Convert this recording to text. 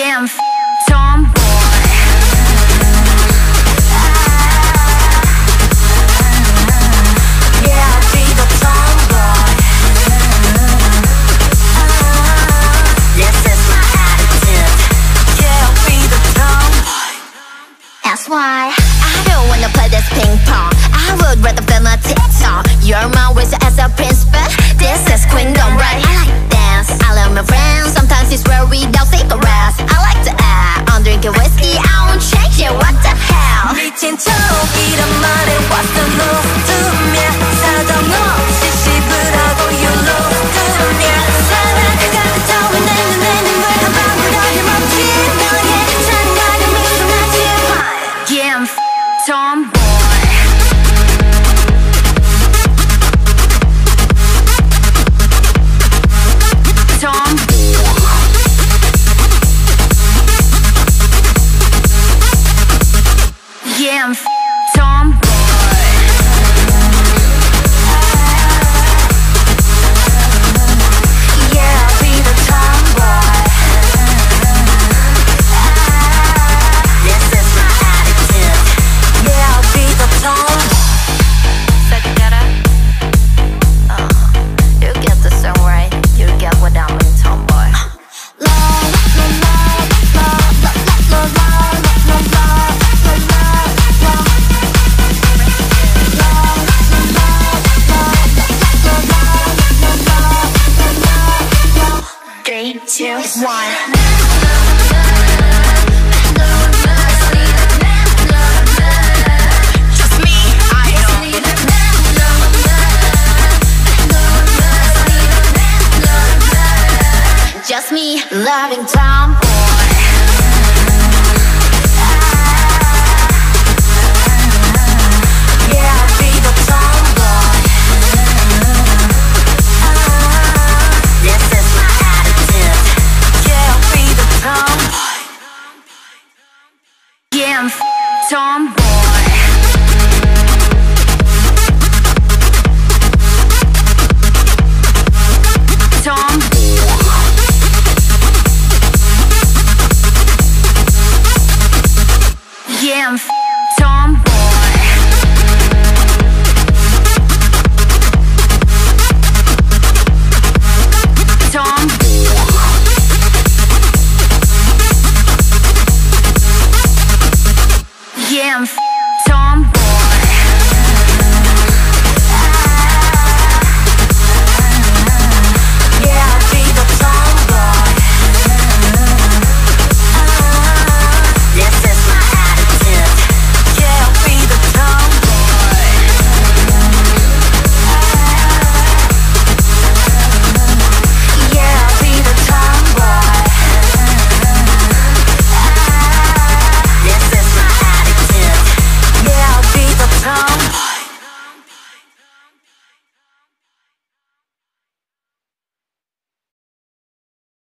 Yeah, I'm tomboy. Yeah, I'll be the tomboy. This is my attitude. Yeah, I'll be the tomboy. That's why I don't wanna play this ping pong. I would rather film a TikTok. You're my wizard as a prince, but this is queendom, right? I like dance, I love my friends. Sometimes it's where we don't take a rest. I like to act, I'm drinking whiskey, I won't change it, what the hell? 미친 척이란 말에 what's the move? 두면 사정없이 씹으라고 you lose. 그럼 사랑가 그토록 내 눈에는 한 방울 어김없이 너의 찬란한 미소나지. Yeah, I'm tomboy. Yeah, I'm tomboy. Yeah, I'll be the tomboy. This is my attitude. Yeah, I'll be the tomboy. So together, you get the song right. You get what I mean, tomboy. Three, two, one. Just me, I-DLE. Just me, loving tomboy. Yeah, I'll be the tomboy. This is my attitude. Yeah, I'll be the tomboy. Yeah, I'm tomboy.